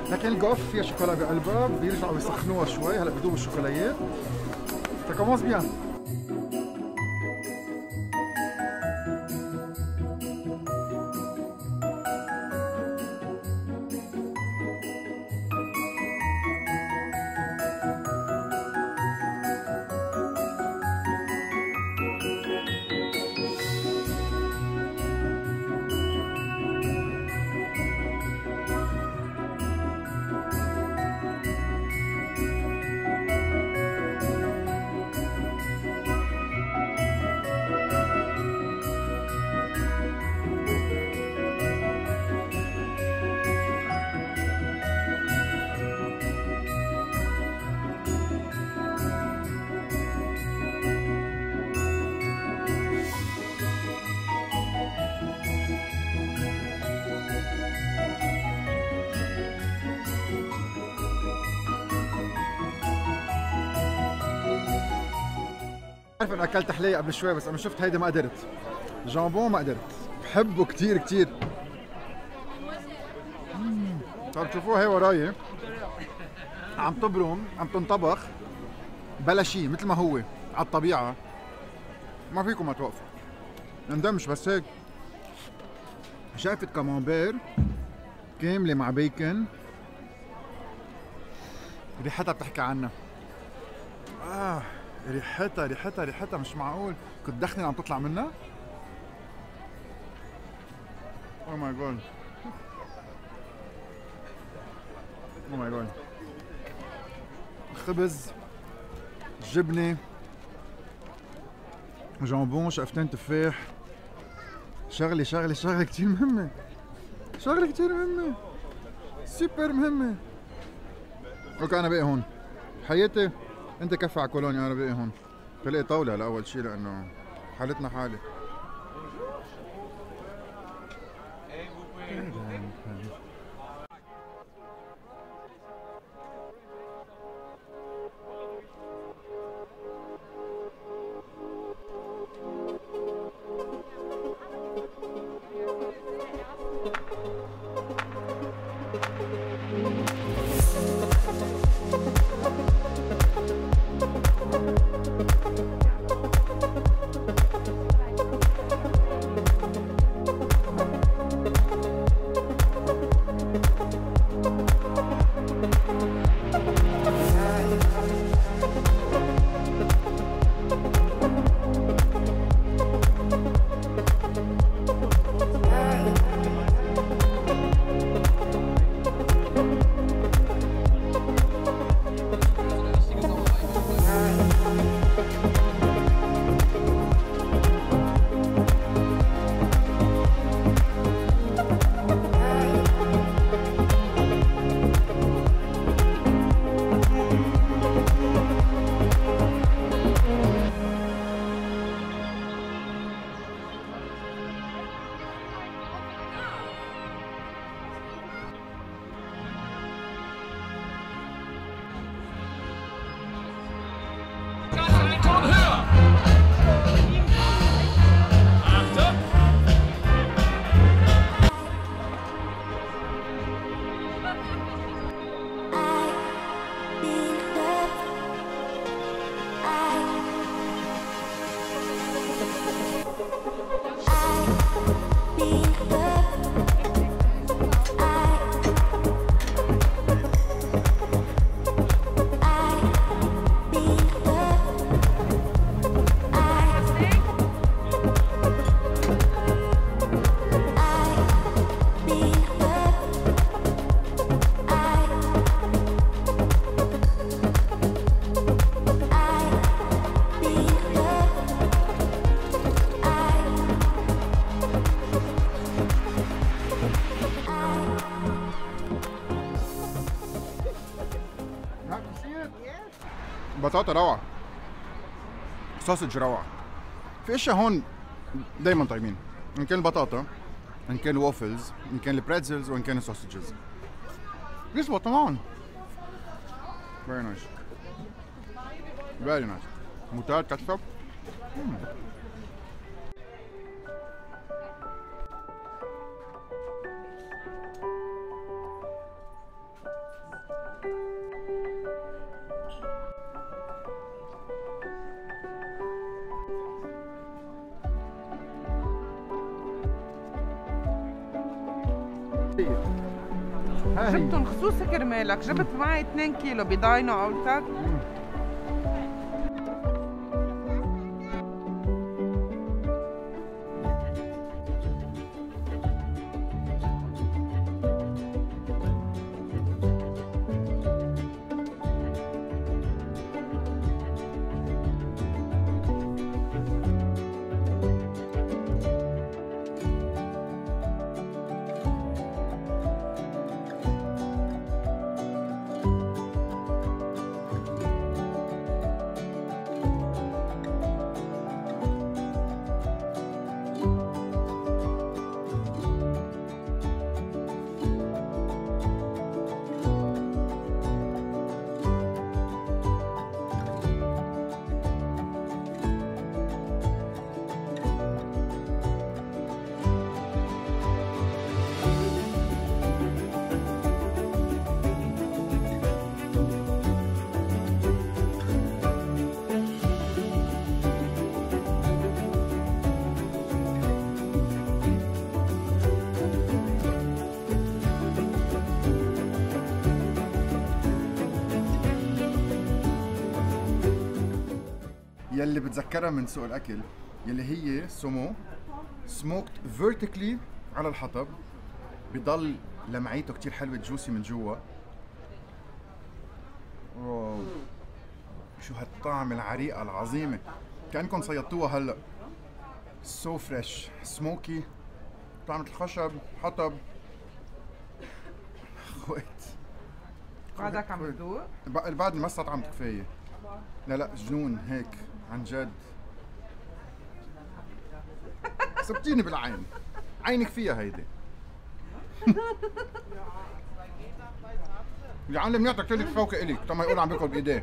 لكن الجوف فيها شوكولا بقلبها، بيرجعوا يسخنوها شوي، هلا بدوب الشوكوليات. Ça commence bien. بعرف انه اكلت حليه قبل شوي بس انا شفت هيدا ما قدرت. جامبون ما قدرت، بحبه كثير كثير. طيب شوفوها هي وراي عم تبرم، عم تنطبخ بلا شيء مثل ما هو على الطبيعه، ما فيكم ما توقفوا. ندمش بس هيك شقفة كامامبير كامله مع بيكن، ريحتها بتحكي عنها. ريحتها مش معقول، كنت دخنة عم تطلع منها. اوه ماي جاد، اوه ماي جاد. خبز، جبنة، جامبون، شقفتين تفاح. شغلة كتير مهمة، شغلة كتير مهمة، سوبر مهمة. اوكي انا باقي هون حياتي، انت كفي على كولونيا، انا باقي هون. تلاقي طاولة لأول شي لأنه حالتنا حالة. بطاطا روعة، سوسج روعة. في اشياء هون دايما طيبين، ان كان البطاطا، ان كان الوافلز، ان كان البريتزلز، وان كان السوسجز. يزبط تمام. Very nice. Very nice. موتاد كاتشب. جبتهم خصوصي كرمالك، جبت معي 2 كيلو بضاينه قولتك. يلي بتذكرها من سوق الاكل يلي هي سومو سموكت فيرتيكلي على الحطب، بضل لمعيته كتير حلوه جوسي من جوا. واو شو هالطعم العريقه العظيمه، كانكم صيدتوها هلا. سو فريش سموكي، طعمة الخشب حطب. خويت بعدك عم تدوق؟ بعدني ما استطعمت كفايه. لا لا جنون هيك عن جد. سبتيني بالعين، عينك فيها هيدي. يعلم يعطيك لك فوق الك، طب ما يقول عم بياكل بايديه.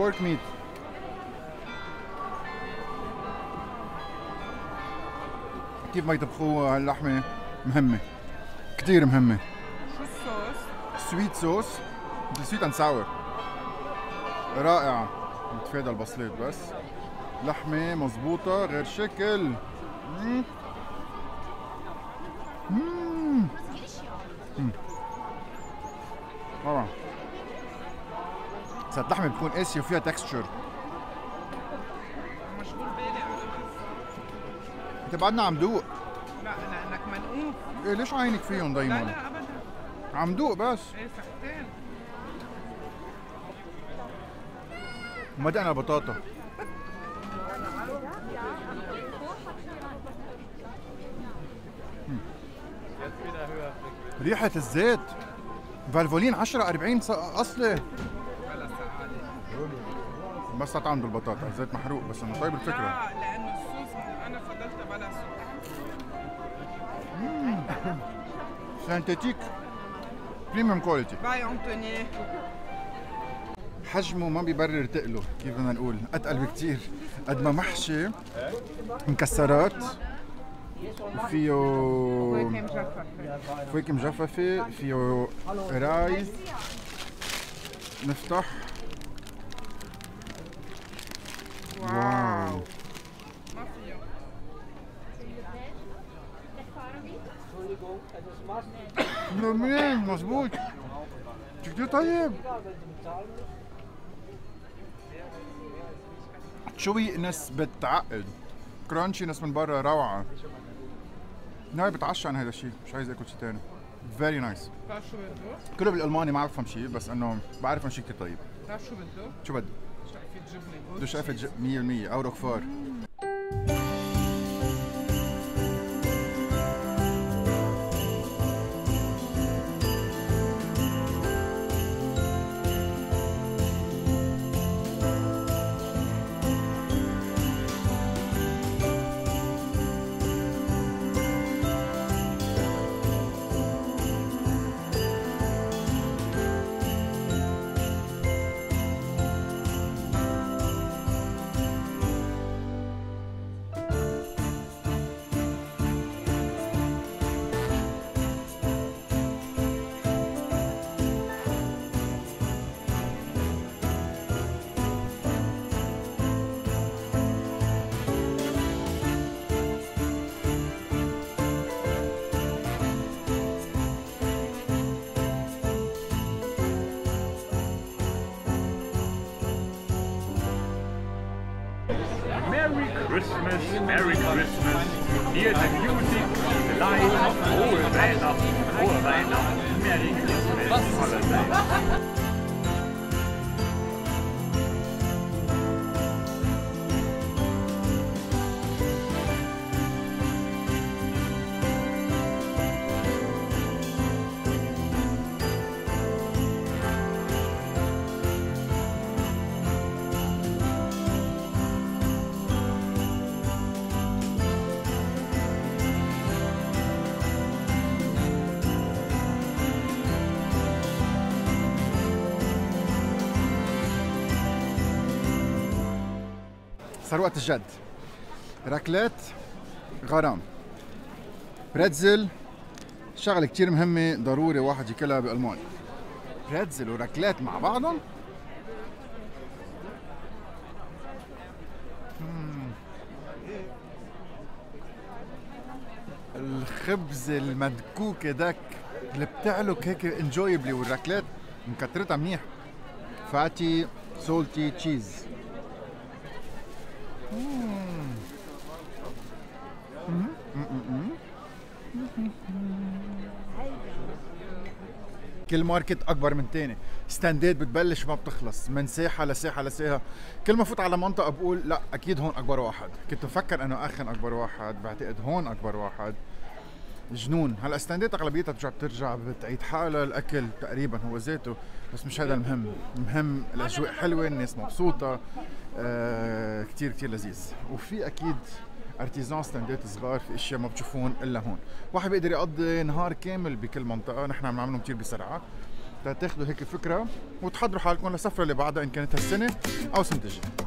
بورك ميت. كيف ما يطبخوها هاللحمة مهمة، كتير مهمة. شو الصوص؟ سويت صوص، سويت اند ساور، رائعة. نتفادى البصلات بس. لحمة مزبوطة غير شكل. طبعا بس اللحمة بتكون قاسية وفيها تكستشر. مشغول بالي انا بس. انت بعدنا عم دوق. لا لانك منقوف. ايه ليش عينك فيهم لا دايما؟ لا ابدا. عم دوق بس. ايه ساعتين. وما دقنا بطاطا. ريحة الزيت فالفولين 10-40 اصلي. بلا سعادة. بس عنده البطاطا الزيت محروق بس انه طيب الفكرة. لا لانه الصوص انا فضلت بلا صوص. سينتيتيك بريميوم كواليتي. باي انطوني. حجمه ما بيبرر تقله، كيف بدنا نقول اتقل بكتير. قد ما محشي مكسرات وفيه فواكه مجففة. فواكه مجففة، فيه رايز. نفتح. واو. ما فيه. منين مزبوط كتير طيب. شوي نس بتعقد، كرانشي نس من برا روعة. ناوي بتعشى عن هذا الشيء، مش عايز اكل شيء ثاني. فيري نايس. بتعرف شو بده؟ كله بالالماني ما بفهم شيء بس انه بعرف انه شيء كتير طيب. بتعرف شو بده؟ شو بده؟ شقفة جبنة. بده شقفة 100% او روكفار. Merry Christmas, dear the music, the light of frohe Weihnachten, Merry Christmas, Holiday. صار وقت الجد. راكليت غرام، بريتزل شغله كتير مهمه ضروري واحد ياكلها بالمانيا. بريتزل وراكليت مع بعضهم. الخبز المدكوك داك اللي بتعلق هيك انجويبلي، والراكليت مكترتها منيح. فاتي سولتي تشيز. كل ماركت اكبر من تاني، ستاندات بتبلش ما بتخلص من ساحه لساحه لساحه. كل ما فوت على منطقه بقول لا اكيد هون اكبر واحد. كنت مفكر انه اخن اكبر واحد، بعتقد هون اكبر واحد. جنون. هلا ستاندات اغلبيتها بترجع بتعيد حالها، الاكل تقريبا هو ذاته، بس مش هذا المهم. المهم الاجواء حلوه، الناس مبسوطه. كتير كتير لذيذ. وفي اكيد ارتيزان ستاندات صغار، في اشياء ما بتشوفون الا هون. واحد بيقدر يقضي نهار كامل بكل منطقه. نحن عم نعملهم كتير بسرعه، تاخذوا هيك فكره وتحضروا حالكم للسفره اللي بعدها ان كانت هالسنه او السنه الجايه.